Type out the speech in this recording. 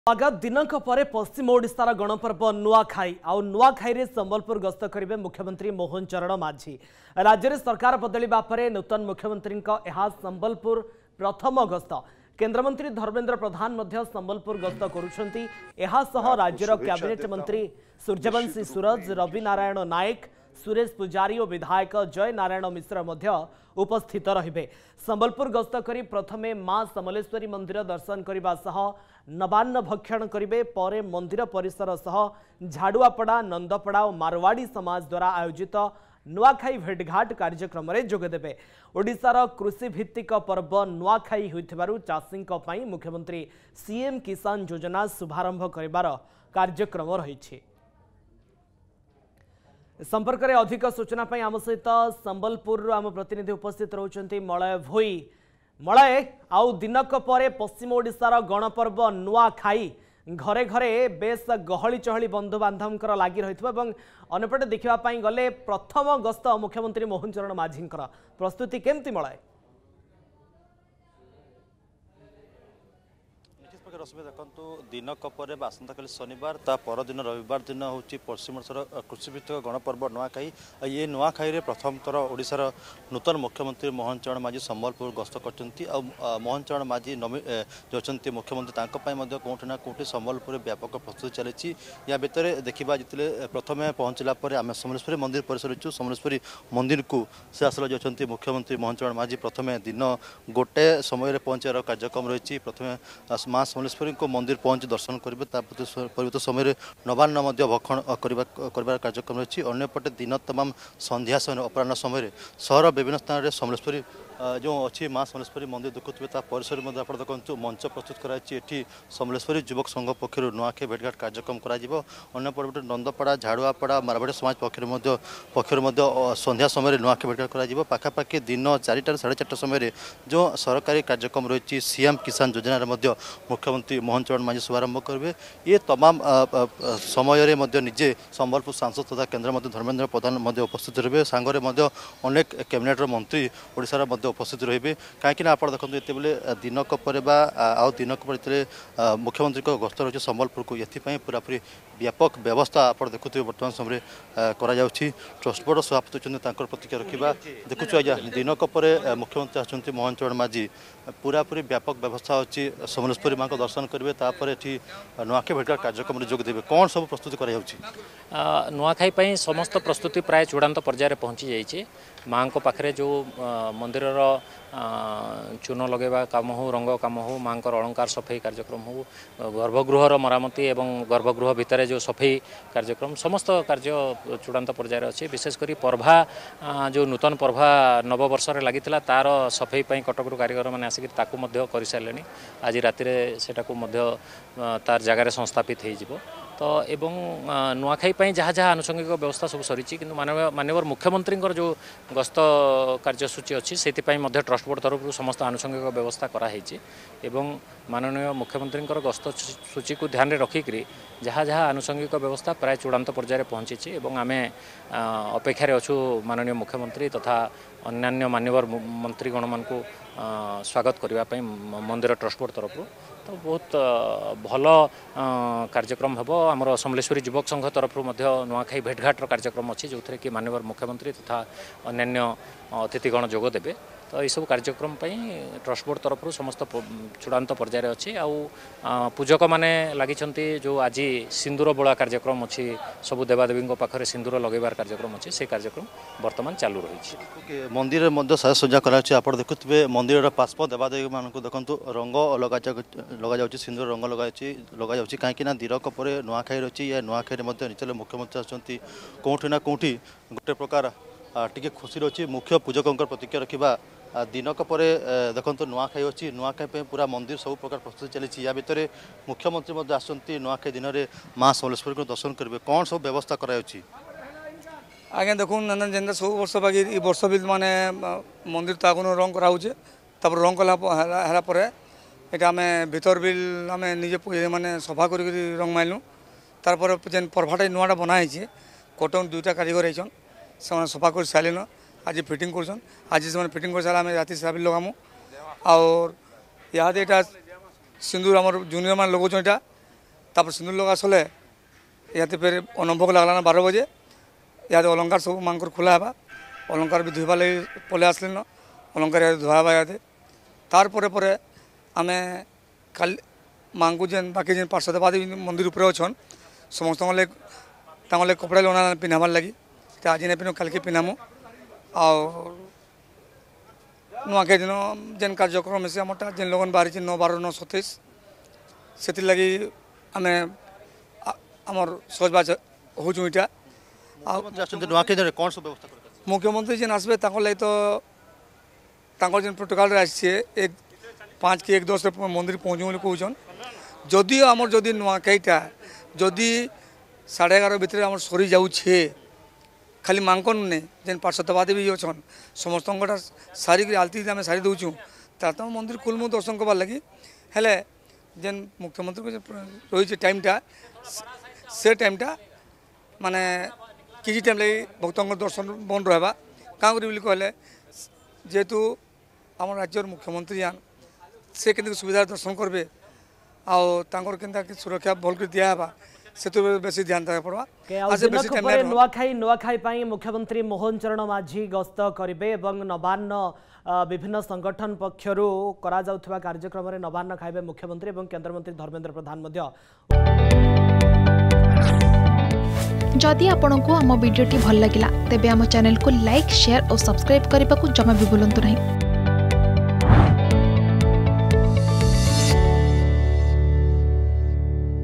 आगात दिनक पर पश्चिम ओडिशार गणपर्व नुआखाई आउ नुआखाई रे संबलपुर गस्त करेंगे मुख्यमंत्री मोहन चरण माझी। राज्य में सरकार बदलिबा परे नूतन मुख्यमंत्री संबलपुर प्रथम गस्त। केंद्रमंत्री धर्मेंद्र प्रधान मध्य संबलपुर गस्त करुछंती। राज्यर कैबिनेट मंत्री सूर्यवंशी सूरज, रवि नारायण नायक, सुरेश पुजारी और विधायक जय नारायण मिश्र मध्य उपस्थित रहिबे। संबलपुर गस्त करी प्रथमे मां समलेश्वरी मंदिर दर्शन करने सह नवान्न भक्षण करेंगे। पर मंदिर परिसर सह झाड़ुआपड़ा, नंदपड़ा और मारवाड़ी समाज द्वारा आयोजित नुआखाई भेटघाट कार्यक्रम में जोगदेवे। ओडिशार कृषि भित्तिक पर्व नुआखाई होइथिबारु चाषींक पई मुख्यमंत्री सीएम किसान योजना शुभारंभ करिबार कार्यक्रम रहिछि। संपर्क में अधिक सूचना पाई आम सहित संबलपुर आम प्रतिनिधि उपस्थित रहउछंती मलय भोई। मलय आउ दिनक पर पश्चिम ओडिशार गणपर्व नुआखाई घरे घरे बेस गहली चहली बंधु बांधव लगी रही अंपटे देखा गले प्रथम गस्त मुख्यमंत्री मोहन चरण माझी प्रस्तुति केमती मलय? देखो दिनक पर आसंता काली शनिवार ता परदिन रविवार दिन हूँ पश्चिम ओडिशार कृषिभित्तिक गणपर्व नुआखाई। ये नुआखाई प्रथम थर ओडिशार नूतन मुख्यमंत्री मोहन चरण माझी संबलपुर गस्त करछंती। मोहन चरण माझी जो अच्छा मुख्यमंत्री कौटिना कौटि संबलपुर व्यापक प्रस्तुति चली। या भितर देखा जिते प्रथम पहुँचला आम समलेश्वरी मंदिर परिसर समलेश्वरी मंदिर को से आसल जो अच्छा मुख्यमंत्री मोहन चरण माझी प्रथम दिन गोटे समय पहुँचार कार्यक्रम रही। प्रथम माँ समलेश्वरी को मंदिर पहुँच दर्शन करेंगे। परिवर्त समय नवान्न भक्षण कर कार्यक्रम रही। अंपटे दिन तमाम संध्या समय अपराह समय सहर विभिन्न स्थान में समलेश्वरी जो अच्छी माँ समलेश्वरी मंदिर देखुए परिसर में आप देखो मंच प्रस्तुत कराई। समलेश्वरी युवक संघ पक्षर नुआखाई भेटघाट कार्यक्रम कर नंदपड़ा, झाड़ुआपड़ा, मारवाड़ी समाज पक्षर संध्या समय नुआखाई भेटघाट कर पाखापाखि दिन 4टा 4:30 समय जो सरकारी कार्यक्रम रही सीएम किसान योजना मुख्यमंत्री मोहन चरण माझी शुभारंभ करेंगे। ये तमाम समय निजे संबलपुर सांसद तथा केंद्र मंत्री धर्मेंद्र प्रधान उपस्थित रहे। सांगरे अनेक कैबिनेट मंत्री ओडिशार उपस्थित रहे। कहीं आप देखो ये दिनक पर आउ दिनक पर मुख्यमंत्री गस्त रही संबलपुर को ये पूरापूरी व्यापक व्यवस्था आप देखुए बर्तमान समय ट्रस्ट बोर्ड सभापति प्रतिक्रिया रखा देखु आज दिनक पर मुख्यमंत्री आसुँच मोहन चरण माझी पूरापूरी व्यापक व्यवस्था अच्छी समलेश्वरी माँ को दर्शन करेंगे। ये नुआखाई भेटघाट कार्यक्रम में जोगदेवे कौन सब प्रस्तुति कर नुआखाई समस्त प्रस्तुति प्राय चूड़ांत पर्यायर पहुँची जाइए। माँ को पाखे जो मंदिर चून लगेवा काम हो, रंग काम हो, माँ अलंकार सफाई कार्यक्रम हो, गर्भगृहर मरामती एवं गर्भगृह भितर जो सफाई कार्यक्रम समस्त कार्य चूड़ांत पर्यायर अच्छे। विशेषकर पर्भा जो नूतन पर्भा नववर्ष लगी तार सफाई कटकरू कारीगर मैंने आसिक कर सारे। आज राति तार जगार संस्थापित हो तो एवं नुआखाई जहाँ जहाँ आनुषंगिक व्यवस्था सब सरी कि माननीय मुख्यमंत्री जो गस्त कार्यसूची अच्छी से ट्रस्ट बोर्ड तरफ समस्त आनुषंगिक व्यवस्था कराई। माननीय मुख्यमंत्री गस्त सूची को ध्यान में रखिक जहाँ जहाँ आनुषंगिक व्यवस्था प्राय चूड़ांत पर्यायर पहुँची। आम अपेक्षार अच्छु माननीय मुख्यमंत्री तथा अन्यान्य मान्यवर मंत्रीगण मान को स्वागत करने मंदिर ट्रस्ट बोर्ड तरफ तो बहुत भल कार्यक्रम हम। आमर समलेश्वरी युवक संघ तरफ नुआखाई भेटघाटर कार्यक्रम अच्छी जो कि माननीय मुख्यमंत्री तथा अन्यान्य अतिथिगण जोगदेवे। तो यू कार्यक्रम ट्रस्ट बोर्ड तरफ समस्त चूड़ांत पर्यायर अच्छी। पूजक मैंने लगी जो आज सिंदूर बोला कार्यक्रम अच्छी सबू देवादेवी पाखे सिंदूर लगेबार कार्यक्रम अच्छी से कार्यक्रम बर्तमान चालू रही। मंदिर साजसज्जा कर देखुए मंदिर पार्श्व देवादेवी मानक देखो रंग लग जाऊँगी सिंदूर रंग लग जाऊँगी कहीं दिनक पर नुआखाई रही। या नुआखाई निचले मुख्यमंत्री आसुँच कौटिना कौटि गोटे प्रकार टी खुशी रही। मुख्य पूजकों प्रतिक्रिया रखा दिनक पर देखो नुआखाई अच्छी नुआखाई पूरा मंदिर सब प्रकार प्रस्तुति चली। या भितर मुख्यमंत्री आसुँच नुआखाई दिन में माँ समलेश्वरी को दर्शन करेंगे कौन सब व्यवस्था कराई? आज्ञा देखो जेन सब वर्ष बाकी वर्ष भी माने मंदिर तो आगे रंग कराऊे तापर रंग कलापर ये आम भर भी आम निजे माने सफा कर रंग माइलु तार जेन पर्भाटा नुआटा बनाई कटन 2टा कारीगर होन से सफा कर सारे आज फिटिंग कर आज से फिटिंग कर सारा राति सारा भी लगामु और यहाँ सिंदूर आम जूनियर मान लगौन यहाँ तापर सिंदूर लगा सले याते फिर अनभोग लगलाना 12 बजे याद अलंकार सब मांकर खोला है अलंकार भी धोवा लगे पलि आसलिन अलंकार धोवा याद तार परे आमे काल माँ को जेन बाकी जेन पार्श्वदेवादी मंदिर उपरे अच्छन समस्त कपड़ा लना पिन्हाबार लगी आज नहीं पिन्ह कल के पिन्हामु नुआखाई दिन जेन कार्यक्रम से आम जेन लोगन बाहरी 9, 12, 9, 27 से लगी आम आमर सहजबाज हूँ इटा मुख्यमंत्री जेन आसबे लगे तो जेन प्रोटोकॉल आसी 1-5 कि 1-10 मंदिर पहुँचू कहन जदिओ आमर जदि नुआखाईटा जदि 11:30 भितर आम सरी जाऊे खाली मांकन नहीं जेन पार्श्वदेवादी भी अच्छन समस्त सारिक आलती आम सारी दूचु तार तो मंदिर खुलमु दर्शन करवार लगी हेले जेन मुख्यमंत्री रही टाइमटा से टाइमटा माने किसी टाइम लगी भक्तों दर्शन बंद रहा क्या कहले जेहेतु आम राज्यर मुख्यमंत्री जान से के सुविधा दर्शन करेंगे आंकर सुरक्षा भल कर दिहबा से तो बेसी ध्यान देवा पड़वा नुआखाई मुख्यमंत्री मोहन चरण माझी गस्त करेंगे नवान्न विभिन्न संगठन पक्षर कार्यक्रम में नवान्न खाइबे मुख्यमंत्री और केंद्रमंत्री धर्मेंद्र प्रधान। जदि आपंक आम भिडी भल लगा तेब आम चैनल को लाइक, शेयर और सब्सक्राइब करने को जमा भी भूलु नहीं।